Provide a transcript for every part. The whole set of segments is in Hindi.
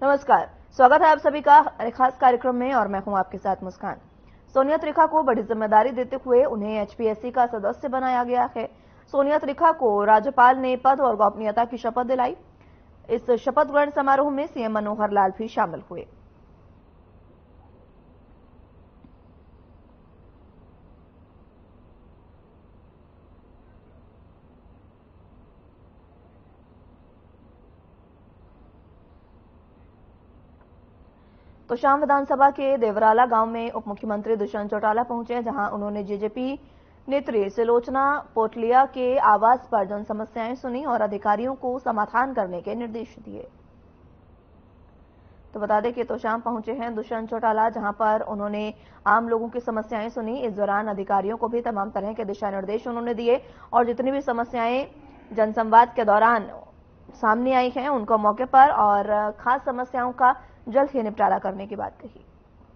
नमस्कार, स्वागत है आप सभी का खास कार्यक्रम में और मैं हूं आपके साथ मुस्कान। सोनिया त्रिखा को बड़ी जिम्मेदारी देते हुए उन्हें एचपीएससी का सदस्य बनाया गया है। सोनिया त्रिखा को राज्यपाल ने पद और गोपनीयता की शपथ दिलाई। इस शपथ ग्रहण समारोह में सीएम मनोहर लाल भी शामिल हुए। तो शाम विधानसभा के देवराला गांव में उप मुख्यमंत्री दुष्यंत चौटाला पहुंचे, जहां उन्होंने जेजेपी नेत्री सुलोचना पोटलिया के आवास पर जन समस्याएं सुनी और अधिकारियों को समाधान करने के निर्देश दिए। तो बता दें कि तो शाम पहुंचे हैं दुष्यंत चौटाला, जहां पर उन्होंने आम लोगों की समस्याएं सुनी। इस दौरान अधिकारियों को भी तमाम तरह के दिशा निर्देश उन्होंने दिए और जितनी भी समस्याएं जनसंवाद के दौरान सामने आई हैं उनको मौके पर और खास समस्याओं का जल्द ही निपटारा करने की बात कही।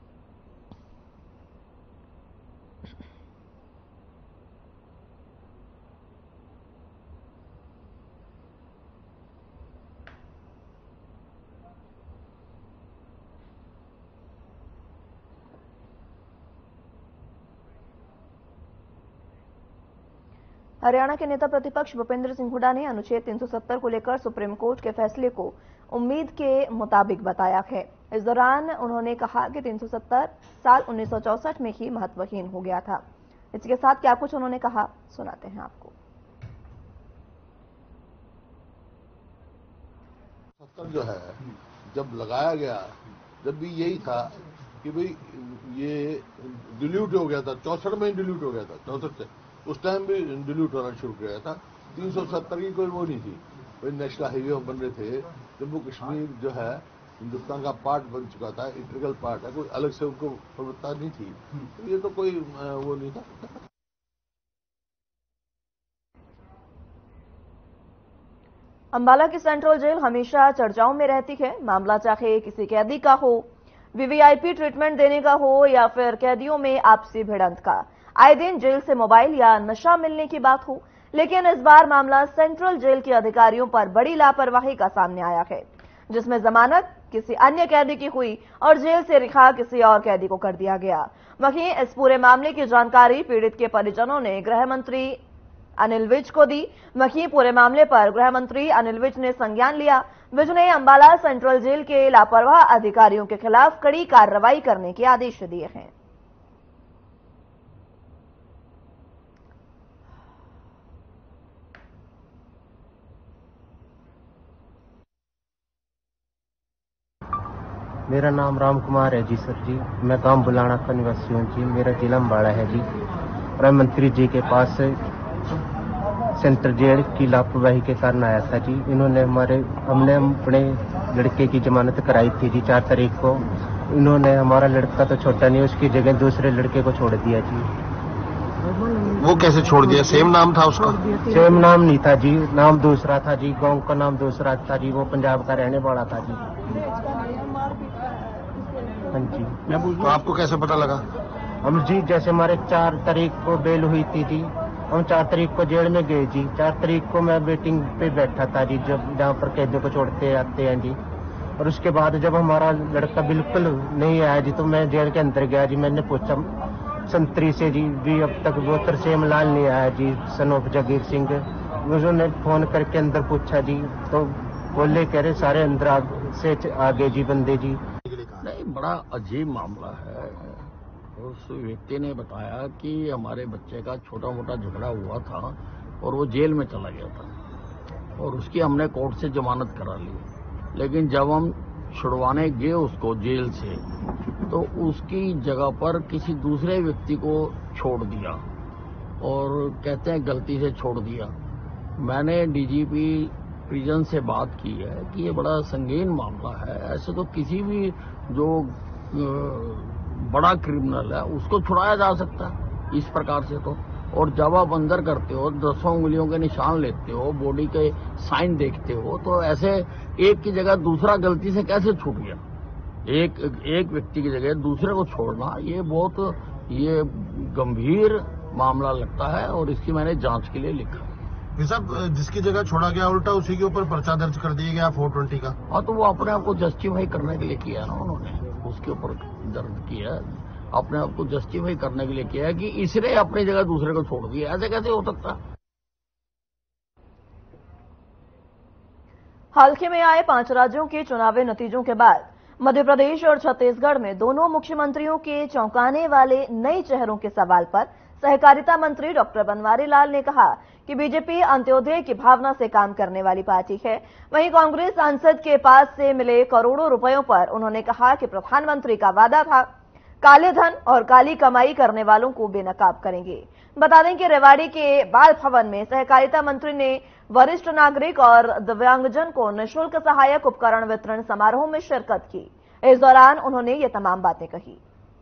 हरियाणा के नेता प्रतिपक्ष भूपेंद्र सिंह हुड्डा ने अनुच्छेद 370 को लेकर सुप्रीम कोर्ट के फैसले को उम्मीद के मुताबिक बताया है। इस दौरान उन्होंने कहा कि 370 साल 1964 में ही महत्वहीन हो गया था। इसके साथ क्या कुछ उन्होंने कहा, सुनाते हैं आपको। 70 जो है जब लगाया गया, जब भी यही था कि भाई ये डिल्यूट हो गया था, 64 में ही डिल्यूट हो गया था, 64 से उस टाइम भी डिल्यूट होना शुरू किया था। 370 की कोई वो नहीं थी। भाई नेशनल हाईवे बन रहे थे, जम्मू कश्मीर जो है हिंदुस्तान का पार्ट बन चुका था, इंटीग्रल पार्ट है, कोई अलग से उनको प्रवृत्ता नहीं थी। तो ये तो कोई वो नहीं था। अंबाला की सेंट्रल जेल हमेशा चर्चाओं में रहती है। मामला चाहे किसी कैदी का हो, वीवीआईपी ट्रीटमेंट देने का हो या फिर कैदियों में आपसी भिड़ंत का। आए दिन जेल से मोबाइल या नशा मिलने की बात हो, लेकिन इस बार मामला सेंट्रल जेल के अधिकारियों पर बड़ी लापरवाही का सामने आया है, जिसमें जमानत किसी अन्य कैदी की हुई और जेल से रिहा किसी और कैदी को कर दिया गया। वहीं इस पूरे मामले की जानकारी पीड़ित के परिजनों ने गृह मंत्री अनिल विज को दी। वहीं पूरे मामले पर गृह मंत्री अनिल विज ने संज्ञान लिया। विज ने अंबाला सेंट्रल जेल के लापरवाह अधिकारियों के खिलाफ कड़ी कार्रवाई करने के आदेश दिए हैं। मेरा नाम राम कुमार है जी सर जी। मैं गांव बुलाना का निवासी हूँ जी। मेरा जिला अम्बाड़ा है जी। गृह मंत्री जी के पास सेंट्रल जेल की लापरवाही के कारण आया था जी। इन्होंने हमने अपने लड़के की जमानत कराई थी जी 4 तारीख को। इन्होंने हमारा लड़का तो छोटा नहीं, उसकी जगह दूसरे लड़के को छोड़ दिया जी। वो कैसे छोड़ दिया? सेम नाम था उसका? सेम नाम नहीं था जी, नाम दूसरा था जी, गांव का नाम दूसरा था जी। वो पंजाब का रहने वाला था जी। हाँ जी। तो आपको कैसे पता लगा? हम जी जैसे हमारे 4 तारीख को बेल हुई थी जी, हम 4 तारीख को जेल में गए जी। 4 तारीख को मैं वेटिंग पे बैठा था जी, जब जहाँ पर कैदियों को छोड़ते आते हैं जी। और उसके बाद जब हमारा लड़का बिल्कुल नहीं आया जी, तो मैं जेल के अंदर गया जी। मैंने पूछा संतरी से जी, भी अब तक वो तरसेम लाल नहीं आया जी, सन ऑफ जगीर सिंह। उन्होंने फोन करके अंदर पूछा जी, तो बोले कह रहे सारे अंदर से आ गए जी बंदे जी। नहीं, बड़ा अजीब मामला है। उस व्यक्ति ने बताया कि हमारे बच्चे का छोटा मोटा झगड़ा हुआ था और वो जेल में चला गया था और उसकी हमने कोर्ट से जमानत करा ली। लेकिन जब हम छुड़वाने गए उसको जेल से, तो उसकी जगह पर किसी दूसरे व्यक्ति को छोड़ दिया और कहते हैं गलती से छोड़ दिया। मैंने डीजीपी प्रिजन से बात की है कि ये बड़ा संगीन मामला है। ऐसे तो किसी भी जो बड़ा क्रिमिनल है उसको छुड़ाया जा सकता है इस प्रकार से तो। और जब आप अंदर करते हो, 10 उंगलियों के निशान लेते हो, बॉडी के साइन देखते हो, तो ऐसे एक की जगह दूसरा गलती से कैसे छूट गया? एक व्यक्ति की जगह दूसरे को छोड़ना ये गंभीर मामला लगता है और इसकी मैंने जांच के लिए लिखा। ये सब जिसकी जगह छोड़ा गया उल्टा उसी के ऊपर पर्चा दर्ज कर दिया गया 420 का। हाँ, तो वो अपने आप को जस्टिफाई करने के लिए किया ना उन्होंने, उसके ऊपर दर्ज किया, अपने आप को जस्टिफाई करने के लिए किया कि इसने अपनी जगह दूसरे को छोड़ दिया। ऐसे कैसे हो सकता? हाल ही में आए 5 राज्यों के चुनावी नतीजों के बाद मध्य प्रदेश और छत्तीसगढ़ में दोनों मुख्यमंत्रियों के चौंकाने वाले नए चेहरों के सवाल पर सहकारिता मंत्री डॉक्टर बनवारी लाल ने कहा कि बीजेपी अंत्योदय की भावना से काम करने वाली पार्टी है। वहीं कांग्रेस सांसद के पास से मिले करोड़ों रुपयों पर उन्होंने कहा कि प्रधानमंत्री का वादा था काले धन और काली कमाई करने वालों को बेनकाब करेंगे। बता दें कि रेवाड़ी के बाल भवन में सहकारिता मंत्री ने वरिष्ठ नागरिक और दिव्यांगजन को निःशुल्क सहायक उपकरण वितरण समारोह में शिरकत की। इस दौरान उन्होंने ये तमाम बातें कही।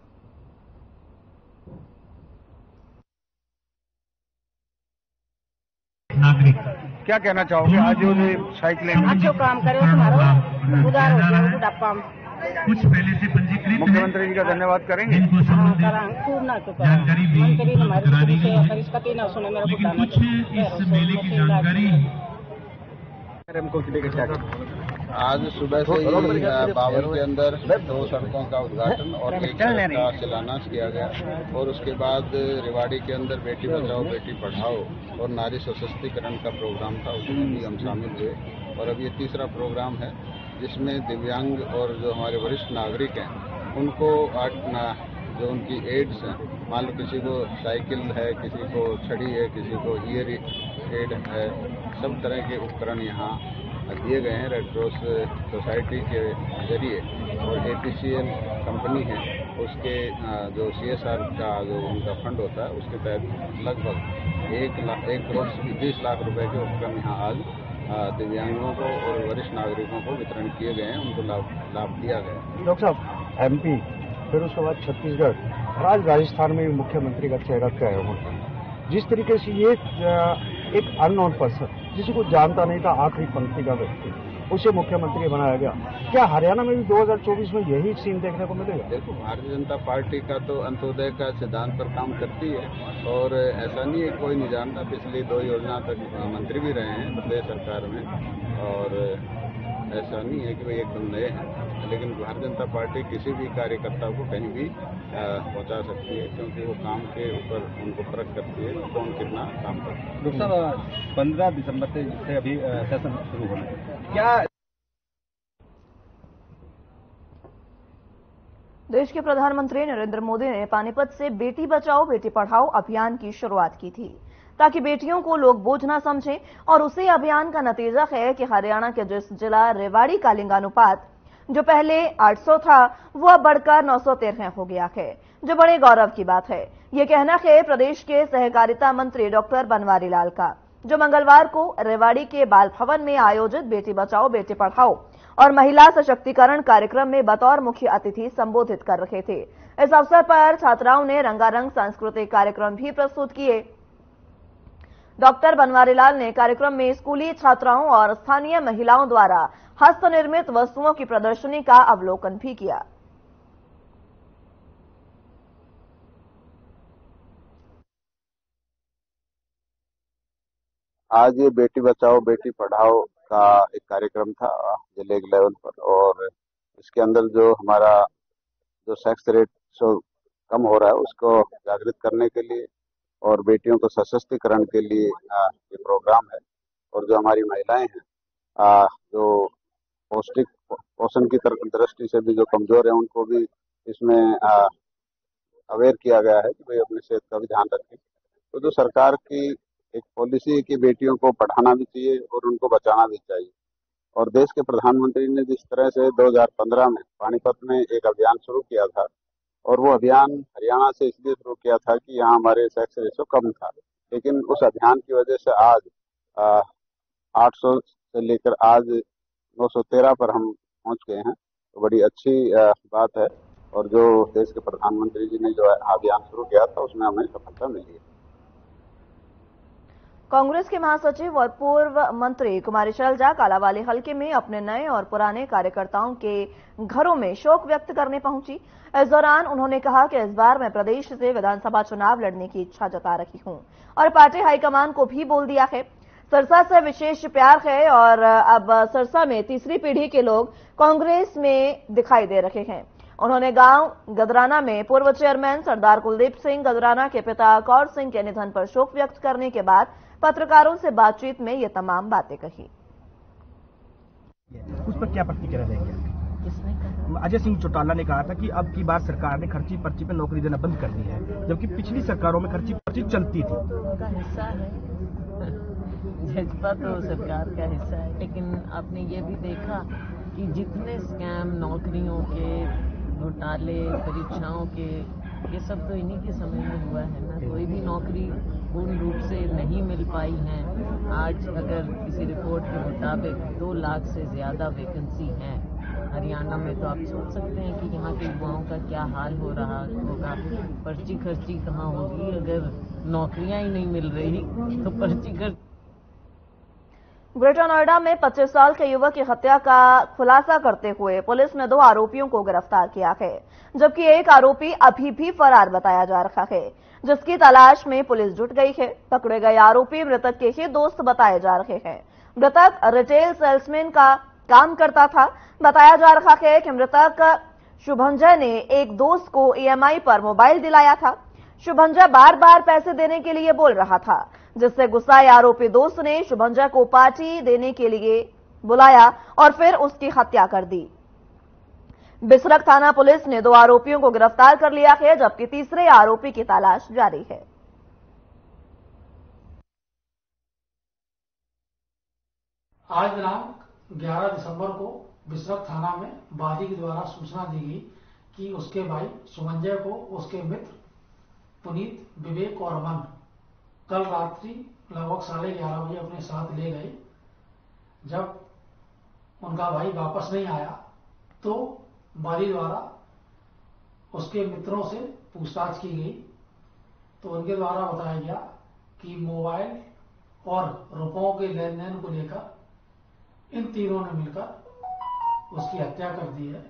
नागरिक क्या कहना चाहोगे? आज जो साइकिलिंग अच्छो काम करे तुम्हारा उधार हो गया बुढ़ापा में। कुछ पहले से पंजीकृत मुख्यमंत्री जी का धन्यवाद करेंगे। खूब ना तो जानकारी मंत्री हमारी से ना सुने मेरे को कुछ इस मेले की जानकारी हमको आज सुबह से ही बावल के अंदर 2 सड़कों का उद्घाटन और एक सड़क का शिलान्यास किया गया और उसके बाद रेवाड़ी के अंदर बेटी बचाओ बेटी पढ़ाओ और नारी सशक्तिकरण का प्रोग्राम था, उसमें भी हम शामिल हुए। और अब ये तीसरा प्रोग्राम है जिसमें दिव्यांग और जो हमारे वरिष्ठ नागरिक हैं उनको जो उनकी एड्स हैं, मान लो किसी को साइकिल है, किसी को छड़ी है, किसी को ईयर एड है, सब तरह के उपकरण यहाँ दिए गए हैं रेड क्रॉस सोसाइटी के जरिए। और APCL कंपनी है उसके जो CSR का जो उनका फंड होता है उसके तहत लगभग 1 करोड़ 20 लाख रुपए के उपकरण यहाँ आज दिव्यांगों को और वरिष्ठ नागरिकों को वितरण किए गए हैं, उनको लाभ दिया गया। डॉक्टर साहब, MP फिर उसके बाद छत्तीसगढ़ और आज राजस्थान में मुख्यमंत्री का चेहरा तय होता है। जिस तरीके से ये एक अननोन पर्सन जिसे को जानता नहीं था, आखिरी पंक्ति का व्यक्ति, उसे मुख्यमंत्री बनाया गया, क्या हरियाणा में भी 2024 में यही सीन देखने को मिलेगा? देखो, भारतीय जनता पार्टी का तो अंत्योदय का सिद्धांत पर काम करती है और ऐसा नहीं है कोई नहीं जानता। पिछली 2 योजना तक मंत्री भी रहे हैं प्रदेश सरकार में और ऐसा नहीं है कि भाई एकदम नए हैं, लेकिन भारतीय जनता पार्टी किसी भी कार्यकर्ता को कहीं भी पहुंचा सकती है क्योंकि वो काम के ऊपर उनको परख करती है कौन कितना काम करता है। डॉक्टर साहब, 15 दिसंबर से अभी सेशन शुरू होना है, क्या देश के प्रधानमंत्री नरेंद्र मोदी ने पानीपत से बेटी बचाओ बेटी पढ़ाओ अभियान की शुरुआत की थी ताकि बेटियों को लोग बोझ न समझें और उसी अभियान का नतीजा है कि हरियाणा के जिस जिला रेवाड़ी का लिंगानुपात जो पहले 800 था वो अब बढ़कर 913 हो गया है, जो बड़े गौरव की बात है। ये कहना है प्रदेश के सहकारिता मंत्री डॉक्टर बनवारी लाल का, जो मंगलवार को रेवाड़ी के बाल भवन में आयोजित बेटी बचाओ बेटी पढ़ाओ और महिला सशक्तिकरण कार्यक्रम में बतौर मुख्य अतिथि संबोधित कर रहे थे। इस अवसर पर छात्राओं ने रंगारंग सांस्कृतिक कार्यक्रम भी प्रस्तुत किए। डॉक्टर बनवारी लाल ने कार्यक्रम में स्कूली छात्राओं और स्थानीय महिलाओं द्वारा हस्तनिर्मित वस्तुओं की प्रदर्शनी का अवलोकन भी किया। आज ये बेटी बचाओ बेटी पढ़ाओ का एक कार्यक्रम था जिले के लेवल पर और इसके अंदर जो हमारा जो सेक्स रेट कम हो रहा है उसको जागृत करने के लिए और बेटियों को सशक्तिकरण के लिए ये प्रोग्राम है। और जो हमारी महिलाएं हैं जो पौष्टिक पोषण की दृष्टि से भी जो कमजोर है उनको भी इसमें अवेयर किया गया है कि भाई अपनी सेहत का भी ध्यान रखें। तो जो सरकार की एक पॉलिसी है कि बेटियों को पढ़ाना भी चाहिए और उनको बचाना भी चाहिए। और देश के प्रधानमंत्री ने जिस तरह से 2015 में पानीपत में एक अभियान शुरू किया था और वो अभियान हरियाणा से इसलिए शुरू किया था कि यहाँ हमारे सेक्स रेशो कम था, लेकिन उस अभियान की वजह से आज 800 से लेकर आज 913 पर हम पहुँच गए हैं, तो बड़ी अच्छी बात है। और जो देश के प्रधानमंत्री जी ने जो अभियान शुरू किया था उसमें हमें सफलता मिली है। कांग्रेस के महासचिव और पूर्व मंत्री कुमारी शैलजा कालावाली हलके में अपने नए और पुराने कार्यकर्ताओं के घरों में शोक व्यक्त करने पहुंची। इस दौरान उन्होंने कहा कि इस बार मैं प्रदेश से विधानसभा चुनाव लड़ने की इच्छा जता रही हूं और पार्टी हाईकमान को भी बोल दिया है। सरसा से विशेष प्यार है और अब सरसा में तीसरी पीढ़ी के लोग कांग्रेस में दिखाई दे रहे हैं। उन्होंने गांव गदराना में पूर्व चेयरमैन सरदार कुलदीप सिंह गदराना के पिता कौर सिंह के निधन पर शोक व्यक्त करने के बाद पत्रकारों से बातचीत में ये तमाम बातें कही। उस पर क्या प्रतिक्रिया देंगे? किसने कहा? अजय सिंह चौटाला ने कहा था कि अब की बार सरकार ने खर्ची पर्ची पे नौकरी देना बंद कर दी है, जबकि पिछली सरकारों में खर्ची पर्ची चलती थी। उनका हिस्सा है, जज्बा तो सरकार का हिस्सा है, लेकिन आपने ये भी देखा कि जितने स्कैम, नौकरियों के घोटाले, परीक्षाओं के, ये सब तो इन्हीं के समय में हुआ है ना। कोई भी नौकरी पूर्ण रूप से नहीं मिल पाई है। आज अगर किसी रिपोर्ट के मुताबिक 2 लाख से ज्यादा वैकेंसी हैं हरियाणा में, तो आप सोच सकते हैं कि यहाँ के युवाओं का क्या हाल हो रहा होगा। पर्ची खर्ची कहाँ होगी? अगर नौकरियां ही नहीं मिल रही तो पर्ची खर्ची। ग्रेटर नोएडा में 25 साल के युवक की हत्या का खुलासा करते हुए पुलिस ने 2 आरोपियों को गिरफ्तार किया है, जबकि एक आरोपी अभी भी फरार बताया जा रहा है, जिसकी तलाश में पुलिस जुट गई है। पकड़े गए आरोपी मृतक के ही दोस्त बताए जा रहे हैं। मृतक रिटेल सेल्समैन का काम करता था। बताया जा रहा है कि मृतक शुभंजय ने एक दोस्त को EMI पर मोबाइल दिलाया था। शुभंजय बार बार पैसे देने के लिए बोल रहा था, जिससे गुस्साए आरोपी दोस्त ने शुभंजय को पार्टी देने के लिए बुलाया और फिर उसकी हत्या कर दी। बिसरख थाना पुलिस ने 2 आरोपियों को गिरफ्तार कर लिया है, जबकि तीसरे आरोपी की तलाश जारी है। आज दिनांक 11 दिसंबर को बिसरख थाना में वादी के द्वारा सूचना दी गई कि उसके भाई शुभंजय को उसके मित्र पुनीत, विवेक और अमन कल रात्रि लगभग 11:30 बजे अपने साथ ले गए। जब उनका भाई वापस नहीं आया तो वादी द्वारा उसके मित्रों से पूछताछ की गई, तो उनके द्वारा बताया गया कि मोबाइल और रुपयों के लेन देन को लेकर इन तीनों ने मिलकर उसकी हत्या कर दी है।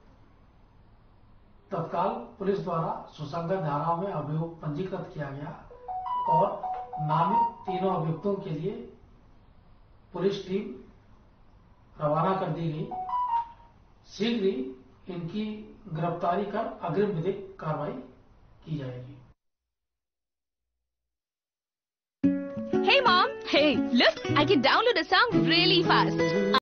तत्काल पुलिस द्वारा सुसंगत धाराओं में अभियोग पंजीकृत किया गया और नामित तीनों अभियुक्तों के लिए पुलिस टीम रवाना कर दी गई। शीघ्र ही इनकी गिरफ्तारी कर अग्रिम विधिक कार्रवाई की जाएगी। Hey mom, hey, look, I can download a song really fast.